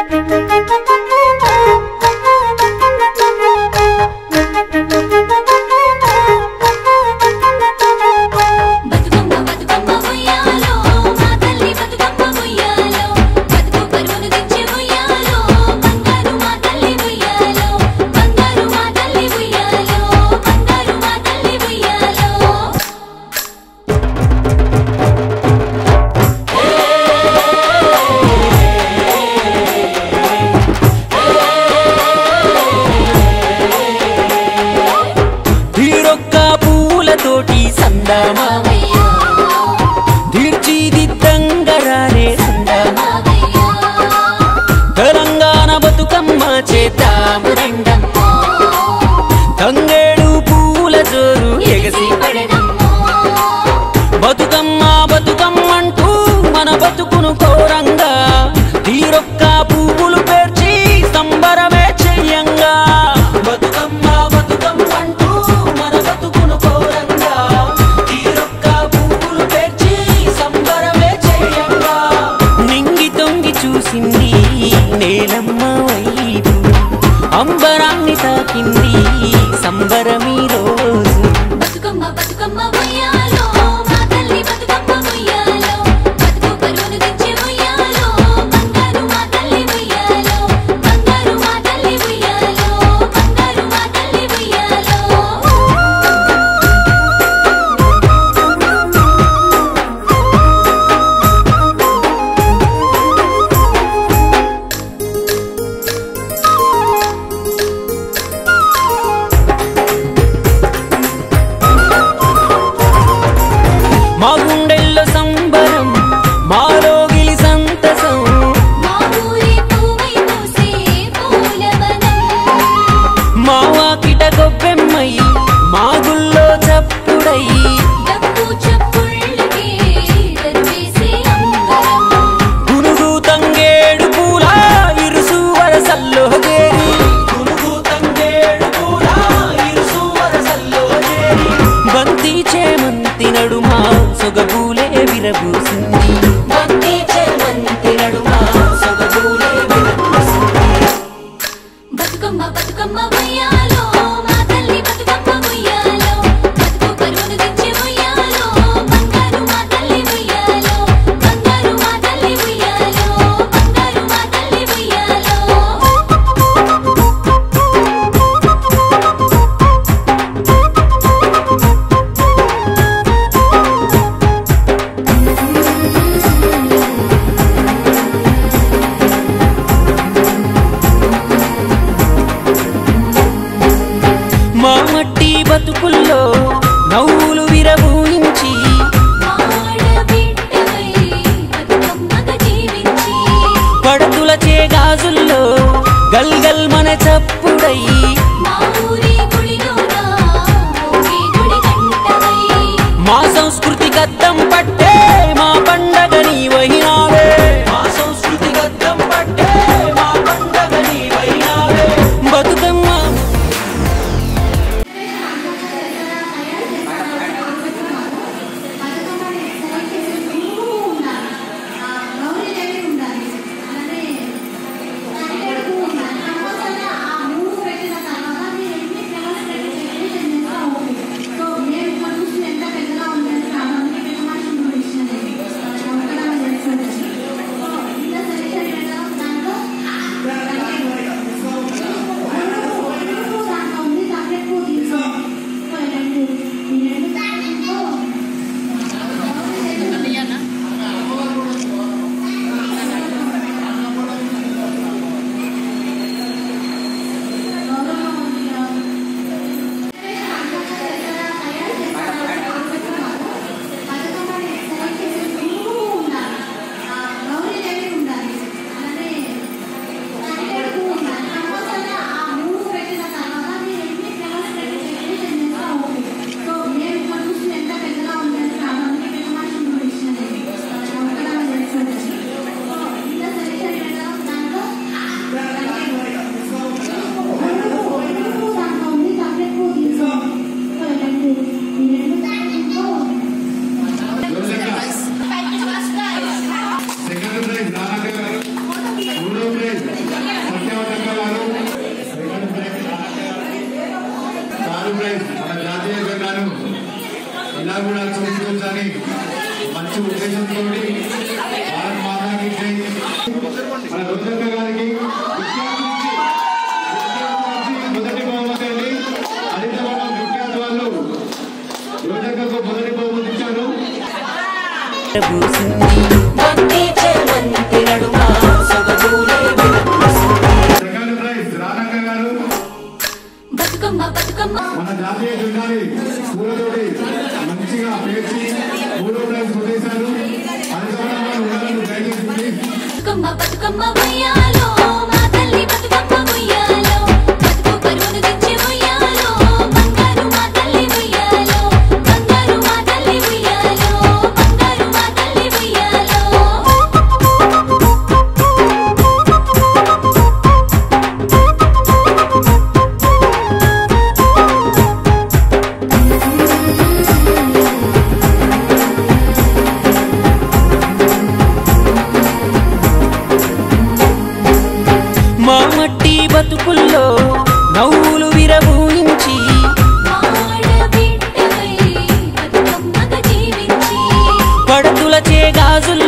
తెలంగాణ బతుకమ్మ చేద్దాము రండమ్మో తంగేడు పూల జోరు ఎగసి పడెనమ్మో బతుకమ్మ బతుకమ్మంటూ మన బతుకును కోరంగా తీరొక్క పువ్వులు పేర్చి సంబరమే చెయ్యంగా బతుకమ్మ బతుకమ్మంటూ మన బతుకును కోరంగా తీరొక్క పువ్వులు పేర్చి సంబరమే చెయ్యంగా నింగి తొంగి చూసింది నేలమ్మ వైపు అంబరాన్ని తాకింది సంబరమీ రోజు బతుకమ్మ బతుకమ్మ ఉయ్యాలో మా తల్లి బతుకమ్మ ఉయ్యాలో బతుకు పరువును తెచ్చి ఉయ్యాలో బంగారు మా తల్లి ఉయ్యాలో బంగారు మా తల్లి ఉయ్యాలో బంగారు మా తల్లి ఉయ్యాలో మా గుండెల్లో సంబరం మాలోగిలి సంతసం మా ఊరి పూవై పూసే పూలవనం మా వాకిట గొబ్బెమ్మై మా గుల్లో చప్పుడై డప్పు చప్పుళ్ళకే దర్వేసే అంబరం గునుగు తంగేడు పూల ఇరుసు వరసల్లో చేరి గునుగు తంగేడు పూల ఇరుసు వరసల్లో చేరి బంతి చేమంతి నడుమా సొగబూలే విరబూసింది బంతి చేమంతి నడుమా సొగబూలే విరబూసింది బతుకమ్మ బతుకమ్మ ఉయ్యాలో మా తల్లి బతుకమ్మ ఉయ్యాలో బతుకు పరువును తెచ్చి ఉయ్యాలో బంగారు మా తల్లి ఉయ్యాలో బంగారు మా తల్లి ఉయ్యాలో బంగారు మా తల్లి ఉయ్యాలో మా మట్టి బతుకుల్లో నవ్వులు విరబూయించి ఆడబిడ్డవై బతుకమ్మగా జీవించి పడతుల చేగాజుల్లో గల్గల్ మన చప్పుడై మా ఊరి గుడిలోన మోగే గుడి గంటవై మా సంస్కృతి గద్దం పట్టే మా పండగ నీవైనావే మా సంస్కృతి గద్దం పట్టే మా పండగ నీవైనావే బతుకమ్మ గౌరీ ఉండాలి అలానే మన జాతీయ జెండాని పూలతోటి మంచిగా పేర్చి 3వ ప్రైజ్ కొట్టేశారు. బతుకమ్మ ఉయ్యాలో మా తల్లి బతుకమ్మ ఉయ్యాలో బతుకు కరువును తెచ్చి ఉయ్యాలో బంగారు మా తల్లి ఉయ్యాలో బంగారు మా తల్లి ఉయ్యాలో బంగారు మా తల్లి ఉయ్యాలో మా మట్టి బతుకుల్లో నవ్వులు విరబూయించి పడతుల చేగాజులు